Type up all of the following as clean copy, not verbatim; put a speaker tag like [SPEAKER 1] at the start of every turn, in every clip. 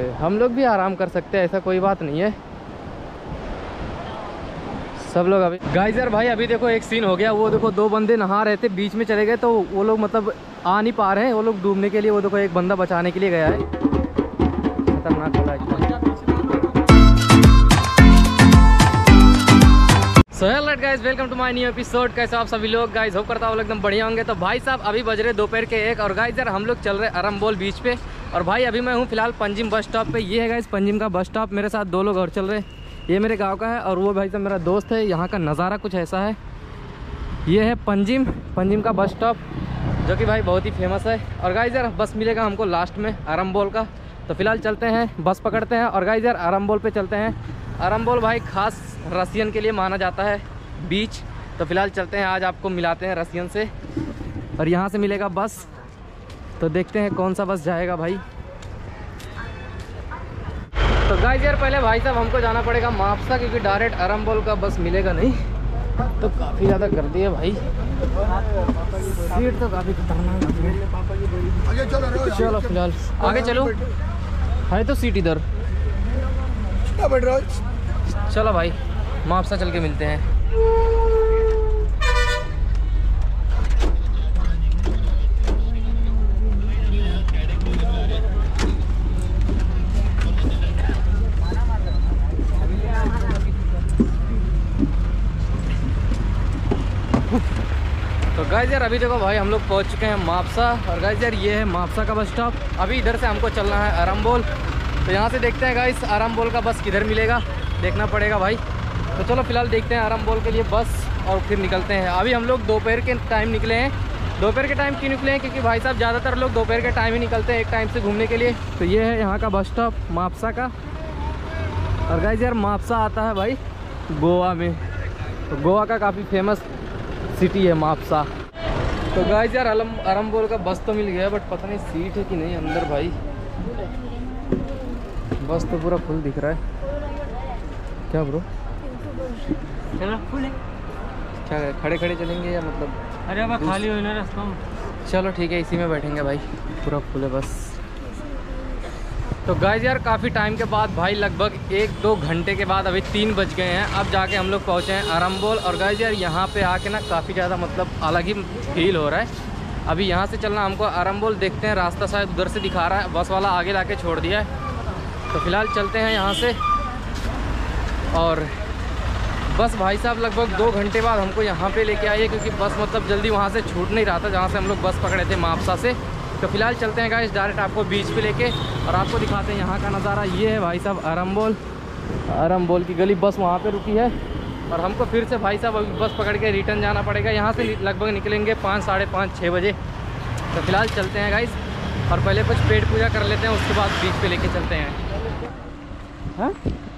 [SPEAKER 1] हम लोग भी आराम कर सकते हैं, ऐसा कोई बात नहीं है। सब लोग अभी गाइस यार भाई अभी देखो एक सीन हो गया, वो देखो दो बंदे नहा रहे थे, बीच में चले गए, तो वो लोग मतलब आ नहीं पा रहे हैं, वो लोग डूबने के लिए, वो देखो एक बंदा बचाने के लिए गया है। खतरनाक वाला है। So hello guys, welcome to my new episode. कैसे आप सभी लोग गाइस, होप करता हूँ एकदम बढ़िया होंगे। तो भाई साहब अभी बज रहे दोपहर के 1 और गाइस यार हम लोग चल रहे अरम्बोल बीच पे। और भाई अभी मैं हूँ फिलहाल पंजिम बस स्टॉप पे। ये है गाइस पंजिम का बस स्टॉप, मेरे साथ दो लोग और चल रहे हैं। ये मेरे गांव का है और वो भाई साहब मेरा दोस्त है। यहाँ का नज़ारा कुछ ऐसा है। ये है पंजिम का बस स्टॉप, जो कि भाई बहुत ही फेमस है। और गाइस यार बस मिलेगा हमको लास्ट में अरम्बोल का। तो फिलहाल चलते हैं, बस पकड़ते हैं और गाइस यार अरम्बोल पे चलते हैं। अरम्बोल भाई खास रसियन के लिए माना जाता है बीच। तो फिलहाल चलते हैं, आज आपको मिलाते हैं रसियन से। और यहाँ से मिलेगा बस, तो देखते हैं कौन सा बस जाएगा भाई। तो गाइस यार पहले भाई साहब हमको जाना पड़ेगा मापसा, क्योंकि डायरेक्ट अरम्बोल का बस मिलेगा नहीं। तो काफ़ी ज़्यादा कर दिए भाई, सीट तो काफ़ी खतरनाक है। चलो फिलहाल आगे चलो, है तो सीट इधर। चलो भाई मापसा चल के मिलते हैं। तो गाइस यार अभी देखो भाई हम लोग पहुंच चुके हैं मापसा। और गाइस यार ये है मापसा का बस स्टॉप। अभी इधर से हमको चलना है अरम्बोल। तो यहाँ से देखते हैं गाइस अरम्बोल का बस किधर मिलेगा, देखना पड़ेगा भाई। तो चलो फिलहाल देखते हैं अरम्बोल के लिए बस और फिर निकलते हैं। अभी हम लोग दोपहर के टाइम निकले हैं। दोपहर के टाइम क्यों निकले हैं, क्योंकि भाई साहब ज़्यादातर लोग दोपहर के टाइम ही निकलते हैं एक टाइम से घूमने के लिए। तो ये है यहाँ का बस स्टॉप मापसा का। और गाइस यार मापसा आता है भाई गोवा में, तो गोवा का काफ़ी फेमस सिटी है मापसा। तो गाइस यार अरम्बोल का बस तो मिल गया, बट पता नहीं सीट है कि नहीं अंदर भाई। बस तो पूरा फुल दिख रहा है। क्या ब्रो,
[SPEAKER 2] चलो फुल है
[SPEAKER 1] क्या खड़े खड़े चलेंगे या मतलब?
[SPEAKER 2] अरे अब खाली हुई ना रास्ता में।
[SPEAKER 1] चलो ठीक है, इसी में बैठेंगे भाई, पूरा फुल है बस। तो गाइस यार काफ़ी टाइम के बाद भाई, लगभग 1-2 घंटे के बाद, अभी 3 बज गए हैं, अब जाके हम लोग पहुँचे हैं अरम्बोल। और गाइस यार यहाँ पे आके ना काफ़ी ज़्यादा मतलब अलग ही फील हो रहा है। अभी यहाँ से चलना हमको अरम्बोल, देखते हैं रास्ता शायद उधर से दिखा रहा है, बस वाला आगे लाके छोड़ दिया है। तो फिलहाल चलते हैं यहाँ से। और बस भाई साहब लगभग 2 घंटे बाद हमको यहाँ पे लेके आई है, क्योंकि बस मतलब जल्दी वहाँ से छूट नहीं रहा था जहाँ से हम लोग बस पकड़े थे मापसा से। तो फिलहाल चलते हैं गाइस डायरेक्ट आपको बीच पे लेके, और आपको दिखाते हैं यहाँ का नज़ारा। ये है भाई साहब अरम्बोल की गली। बस वहाँ पे रुकी है और हमको फिर से भाई साहब अभी बस पकड़ के रिटर्न जाना पड़ेगा। यहाँ से लगभग निकलेंगे 5, साढ़े 5, 6 बजे। तो फिलहाल चलते हैं गाइस, और पहले कुछ पेट पूजा कर लेते हैं, उसके बाद बीच पे लेके चलते हैं। हाँ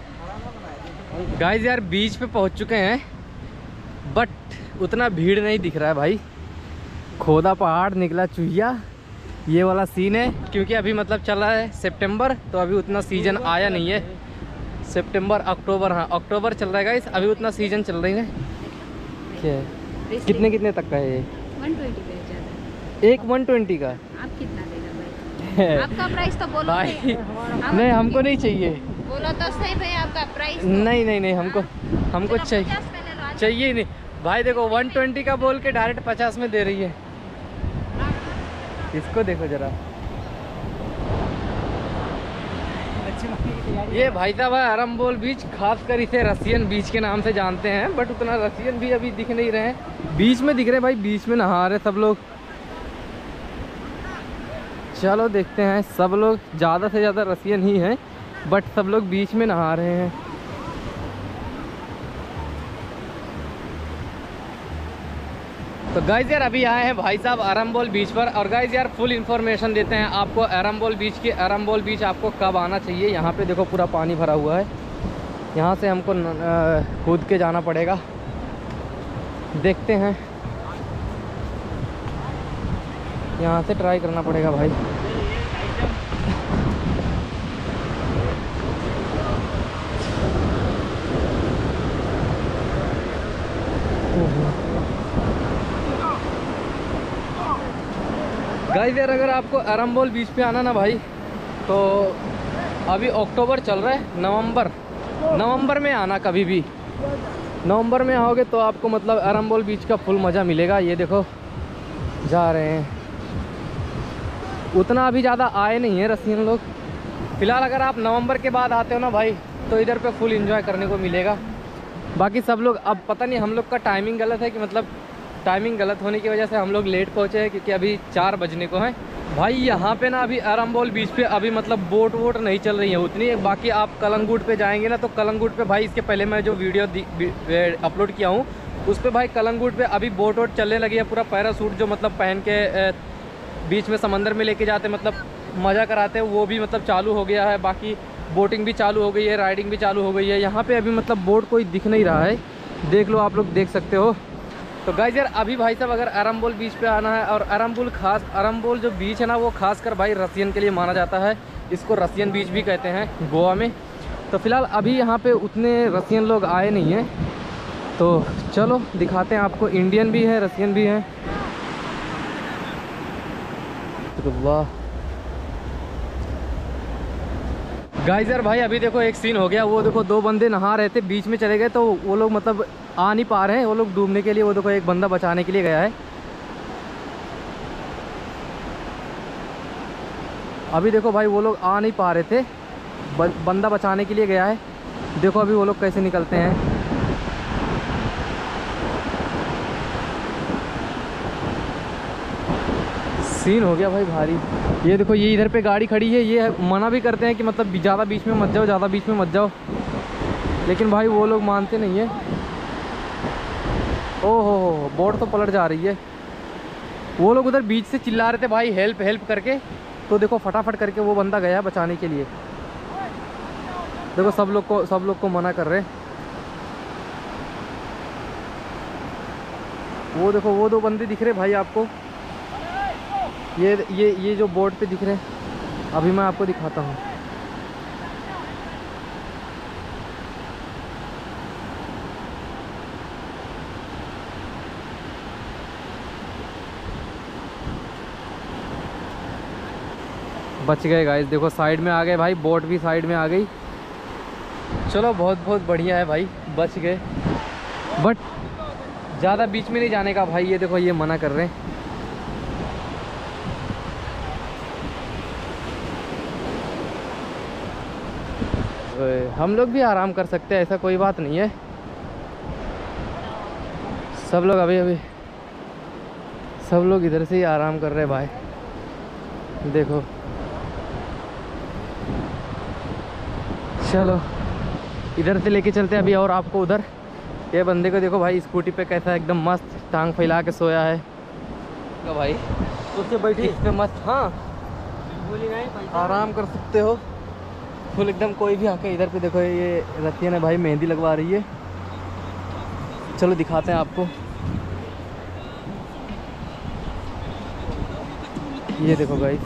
[SPEAKER 1] गाइस यार बीच पे पहुंच चुके हैं, बट उतना भीड़ नहीं दिख रहा है भाई। खोदा पहाड़ निकला चुहिया, ये वाला सीन है। क्योंकि अभी मतलब चल रहा है सितंबर, तो अभी उतना सीजन आया नहीं है। सितंबर अक्टूबर, हाँ अक्टूबर चल रहा है गाइस, अभी उतना सीजन चल रही है। क्या है, कितने तक का है ये?
[SPEAKER 3] 120 का।
[SPEAKER 1] एक 120 का।
[SPEAKER 3] आप कितना देगा भाई? आपका प्राइस तो बोलो
[SPEAKER 1] भाई नहीं हमको नहीं चाहिए।
[SPEAKER 3] बोलो तो सही भाई, आपका प्राइस तो।
[SPEAKER 1] नहीं हमको चाहिए नहीं भाई। देखो 120 का बोल के डायरेक्ट 50 में दे रही है। इसको देखो जरा, ये भाई साहब है अरम्बोल बीच, खासकर इसे रसियन बीच के नाम से जानते हैं, बट उतना रसियन भी अभी दिख नहीं रहे हैं। बीच में दिख रहे हैं भाई, बीच में नहा रहे सब लोग। चलो देखते हैं, सब लोग ज़्यादा से ज़्यादा रसियन ही हैं, बट सब लोग बीच में नहा रहे हैं। तो गाइस यार अभी आए हैं भाई साहब अरम्बोल बीच पर। और गाइस यार फुल इन्फॉर्मेशन देते हैं आपको अरम्बोल बीच की। अरम्बोल बीच आपको कब आना चाहिए, यहाँ पे देखो पूरा पानी भरा हुआ है। यहाँ से हमको कूद के जाना पड़ेगा, देखते हैं। यहाँ से ट्राई करना पड़ेगा भाई। गाइस यार अगर आपको अरम्बोल बीच पे आना ना भाई, तो अभी अक्टूबर चल रहा है, नवंबर में आना कभी भी। नवंबर में आओगे तो आपको मतलब अरम्बोल बीच का फुल मज़ा मिलेगा। ये देखो जा रहे हैं, उतना अभी ज़्यादा आए नहीं हैं रसियन लोग फ़िलहाल। अगर आप नवंबर के बाद आते हो ना भाई तो इधर पे फुल एंजॉय करने को मिलेगा। बाकी सब लोग, अब पता नहीं हम लोग का टाइमिंग गलत है कि मतलब टाइमिंग गलत होने की वजह से हम लोग लेट पहुँचे हैं, क्योंकि अभी 4 बजने को हैं भाई। यहाँ पे ना अभी अरम्बोल बीच पे अभी मतलब बोट वोट नहीं चल रही है उतनी। बाकी आप कलंगुट पे जाएंगे ना तो कलंगुट पे भाई, इसके पहले मैं जो वीडियो अपलोड किया हूँ उस पर भाई कलंगुट पे अभी बोट वोट चलने लगी है। पूरा पैरासूट जो मतलब पहन के बीच में समंदर में लेके जाते मतलब मज़ा कराते हैं, वो भी मतलब चालू हो गया है। बाकी बोटिंग भी चालू हो गई है, राइडिंग भी चालू हो गई है। यहाँ पे अभी मतलब बोट कोई दिख नहीं रहा है, देख लो आप लोग देख सकते हो। तो गाइस यार अभी भाई साहब अगर अरम्बोल बीच पे आना है, और अरम्बोल जो बीच है ना वो खासकर भाई रसियन के लिए माना जाता है। इसको रसियन बीच भी कहते हैं गोवा में। तो फ़िलहाल अभी यहाँ पे उतने रसियन लोग आए नहीं हैं, तो चलो दिखाते हैं आपको। इंडियन भी है, रसियन भी है। तो वाह गाइस यार भाई अभी देखो एक सीन हो गया। वो देखो 2 बंदे नहा रहे थे, बीच में चले गए, तो वो लोग मतलब आ नहीं पा रहे हैं, वो लोग डूबने के लिए। वो देखो एक बंदा बचाने के लिए गया है। अभी देखो भाई वो लोग आ नहीं पा रहे थे, बंदा बचाने के लिए गया है। देखो अभी वो लोग कैसे निकलते हैं। सीन हो गया भाई भारी। ये देखो ये इधर पे गाड़ी खड़ी है, ये मना भी करते हैं कि मतलब ज़्यादा बीच में मत जाओ, ज़्यादा बीच में मत जाओ, लेकिन भाई वो लोग मानते नहीं है। ओहो बोट तो पलट जा रही है। वो लोग उधर बीच से चिल्ला रहे थे भाई हेल्प हेल्प करके, तो देखो फटाफट करके वो बंदा गया बचाने के लिए। देखो सब लोग को मना कर रहे। वो देखो वो 2 बंदे दिख रहे भाई आपको, ये जो बोर्ड पे दिख रहे हैं, अभी मैं आपको दिखाता हूँ। बच गए गाइस, देखो साइड में आ गए भाई, बोट भी साइड में आ गई। चलो बहुत बढ़िया है भाई, बच गए। बट ज़्यादा बीच में नहीं जाने का भाई, ये देखो ये मना कर रहे हैं। हम लोग भी आराम कर सकते हैं, ऐसा कोई बात नहीं है। सब लोग अभी सब लोग इधर से ही आराम कर रहे हैं भाई, देखो। चलो इधर से लेके चलते हैं अभी और आपको उधर। ये बंदे को देखो भाई स्कूटी पे कैसा एकदम मस्त टांग फैला के सोया है। तो भाई उसके बैठी इस पे मस्त, हाँ आराम कर सकते हो फुल एकदम। कोई भी आके इधर पे देखो, ये रतिया ने भाई मेहंदी लगवा रही है। चलो दिखाते हैं आपको। ये देखो गाइस,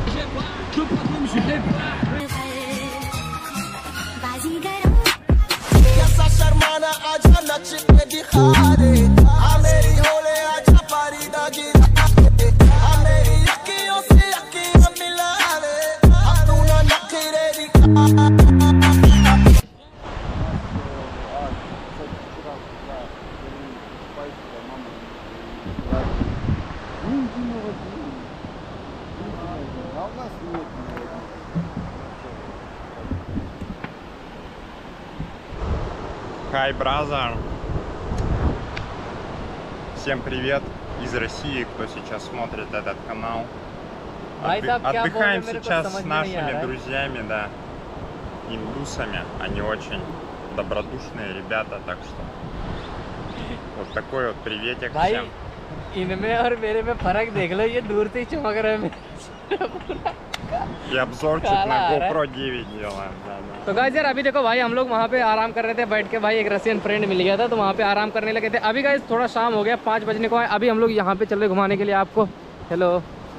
[SPEAKER 4] Hi, brother! Всем привет из России, кто сейчас смотрит этот канал. Отдыхаем сейчас с нашими друзьями, да, индусами. Они очень добродушные ребята, так что вот такой вот приветик всем.
[SPEAKER 1] इनमें और मेरे में फर्क देख लो, ये दूर से ही चमक रहा है।
[SPEAKER 4] И обзорчик на GoPro 9 делаем, да.
[SPEAKER 1] तो गाइस यार अभी देखो भाई हम लोग वहाँ पे आराम कर रहे थे बैठ के भाई, एक रसियन फ्रेंड मिल गया था तो वहाँ पे आराम करने लगे थे। अभी गाइस थोड़ा शाम हो गया, 5 बजने को आए। अभी हम लोग यहाँ पे चल रहे घुमाने के लिए आपको। हेलो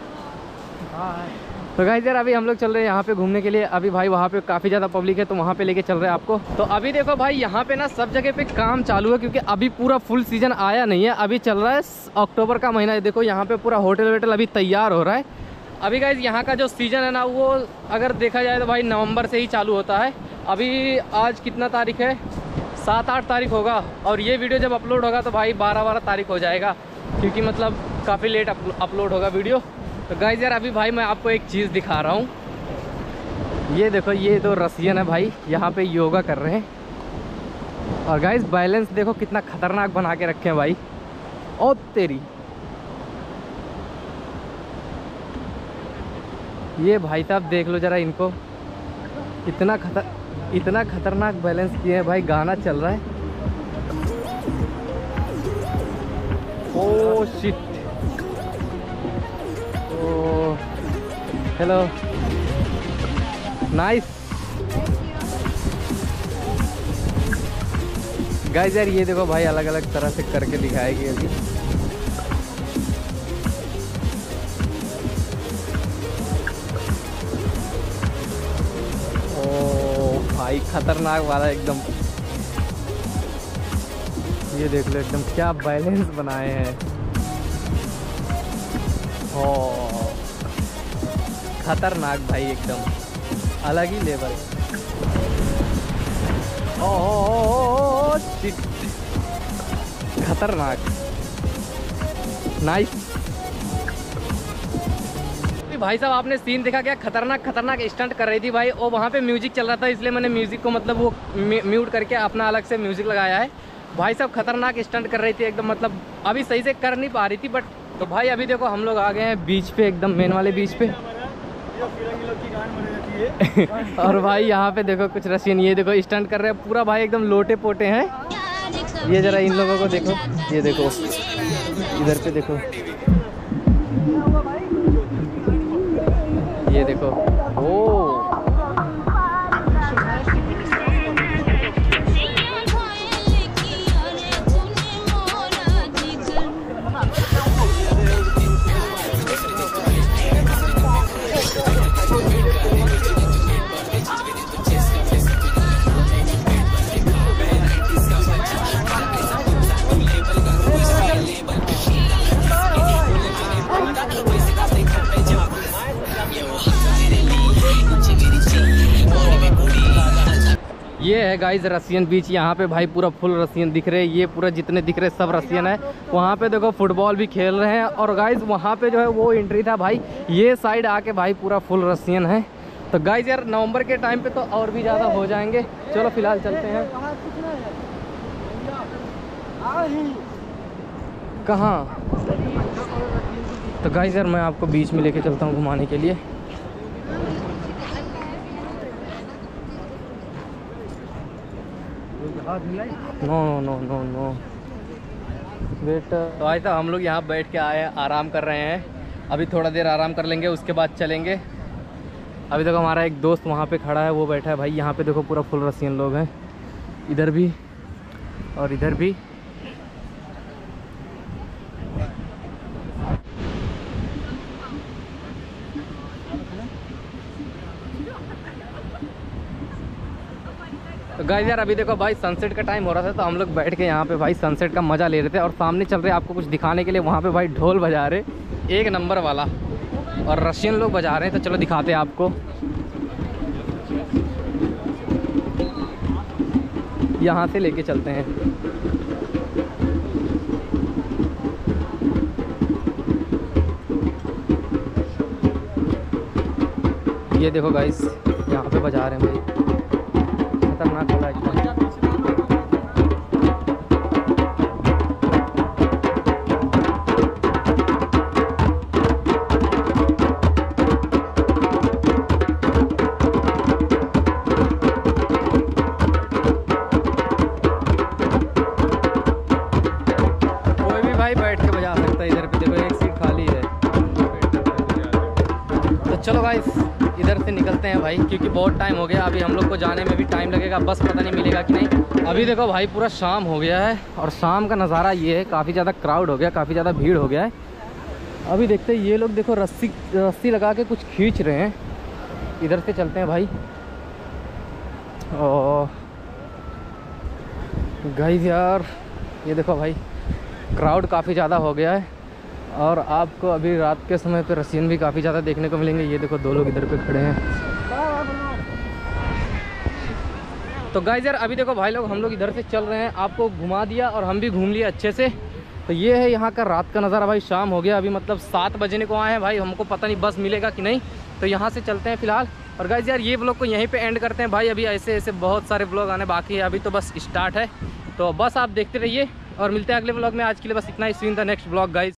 [SPEAKER 1] तो गाइस यार अभी हम लोग चल रहे हैं यहाँ पे घूमने के लिए। अभी भाई वहाँ पे काफ़ी ज़्यादा पब्लिक है तो वहाँ पे लेके चल रहे हैं आपको। तो अभी देखो भाई यहाँ पे ना सब जगह पे काम चालू है, क्योंकि अभी पूरा फुल सीजन आया नहीं है। अभी चल रहा है अक्टूबर का महीना है। देखो यहाँ पे पूरा होटल वोटल अभी तैयार हो रहा है। अभी गाइज यहाँ का जो सीज़न है ना वो अगर देखा जाए तो भाई नवंबर से ही चालू होता है। अभी आज कितना तारीख है, 7-8 तारीख होगा, और ये वीडियो जब अपलोड होगा तो भाई 12 तारीख हो जाएगा, क्योंकि मतलब काफ़ी लेट अपलोड होगा वीडियो। तो गाइज यार अभी भाई मैं आपको एक चीज़ दिखा रहा हूँ। ये देखो, ये तो रसियन है भाई, यहाँ पे योगा कर रहे हैं। और गाइज बैलेंस देखो कितना खतरनाक बना के रखे हैं भाई। ओ तेरी, ये भाई साहब देख लो जरा इनको, इतना खतरनाक बैलेंस किए हैं भाई। गाना चल रहा है। Oh shit, oh hello, nice guys. यार ये देखो भाई अलग अलग तरह से करके दिखाएगी अभी। ओ भाई खतरनाक वाला एकदम, ये देख लो एकदम क्या बैलेंस बनाए हैं। ओ खतरनाक भाई, एकदम अलग ही लेवल। ओ शिट, खतरनाक, नाइस। भाई साहब आपने सीन देखा क्या, खतरनाक स्टंट कर रही थी भाई। और वहाँ पे म्यूजिक चल रहा था, इसलिए मैंने म्यूजिक को मतलब वो म्यूट करके अपना अलग से म्यूजिक लगाया है। भाई साहब खतरनाक स्टंट कर रही थी एकदम, मतलब अभी सही से कर नहीं पा रही थी बट। तो भाई अभी देखो हम लोग आ गए हैं बीच पे, एकदम मेन वाले बीच पे। और भाई यहाँ पे देखो कुछ रशियन, ये देखो स्टंट कर रहे हैं पूरा भाई, एकदम लोटे पोटे हैं। ये जरा इन लोगों को देखो, ये देखो इधर पे देखो, ये देखो। ओ ये है गाइस रसियन बीच। यहाँ पे भाई पूरा फुल रसियन दिख रहे हैं, ये पूरा जितने दिख रहे सब रसियन है। वहाँ पे देखो फुटबॉल भी खेल रहे हैं। और गाइस वहाँ पे जो है वो एंट्री था भाई, ये साइड आके भाई पूरा फुल रसियन है। तो गाइस यार नवंबर के टाइम पे तो और भी ज़्यादा हो जाएंगे। चलो फिलहाल चलते हैं। कहाँ? तो गाइस यार मैं आपको बीच में लेके चलता हूँ घुमाने के लिए। No no no no wait. तो आज तक हम लोग यहाँ बैठ के आए हैं, आराम कर रहे हैं। अभी थोड़ा देर आराम कर लेंगे, उसके बाद चलेंगे। अभी तक हमारा एक दोस्त वहाँ पे खड़ा है, वो बैठा है भाई। यहाँ पे देखो पूरा फुल रसियन लोग हैं, इधर भी और इधर भी। तो गाइस यार अभी देखो भाई सनसेट का टाइम हो रहा था, तो हम लोग बैठ के यहाँ पे भाई सनसेट का मज़ा ले रहे थे। और सामने चल रहे आपको कुछ दिखाने के लिए, वहाँ पे भाई ढोल बजा रहे एक नंबर वाला, और रशियन लोग बजा रहे हैं। तो चलो दिखाते हैं आपको। यहाँ से लेके चलते हैं। ये देखो गाइस यहाँ पे बजा रहे हैं भाई, खतरनाक वाला एकदम। कोई भी भाई बैठ के बजा सकता है। इधर पे देखो एक सीट खाली है। तो चलो गाइस इधर से निकलते हैं भाई, क्योंकि बहुत टाइम हो गया। अभी हम लोग को जाने में भी टाइम लगेगा, बस पता नहीं मिलेगा कि नहीं। अभी देखो भाई पूरा शाम हो गया है, और शाम का नज़ारा ये है, काफ़ी ज़्यादा क्राउड हो गया, काफ़ी ज़्यादा भीड़ हो गया है। अभी देखते हैं, ये लोग देखो रस्सी लगा के कुछ खींच रहे हैं। इधर से चलते हैं भाई। और गाइस यार ये देखो भाई क्राउड काफ़ी ज़्यादा हो गया है। और आपको अभी रात के समय पे रसियन भी काफ़ी ज़्यादा देखने को मिलेंगे। ये देखो 2 लोग इधर पे खड़े हैं। तो गाइस यार अभी देखो भाई लोग हम लोग इधर से चल रहे हैं, आपको घुमा दिया और हम भी घूम लिए अच्छे से। तो ये है यहाँ का रात का नज़ारा भाई। शाम हो गया अभी, मतलब 7 बजने को आए हैं भाई, हमको पता नहीं बस मिलेगा कि नहीं। तो यहाँ से चलते हैं फ़िलहाल। और गाइस यार ये ब्लॉग को यहीं पे एंड करते हैं भाई। अभी ऐसे ऐसे बहुत सारे ब्लॉग आने बाकी है, अभी तो बस स्टार्ट है। तो बस आप देखते रहिए और मिलते हैं अगले ब्लॉग में। आज के लिए बस इतना ही। See in the next blog guys.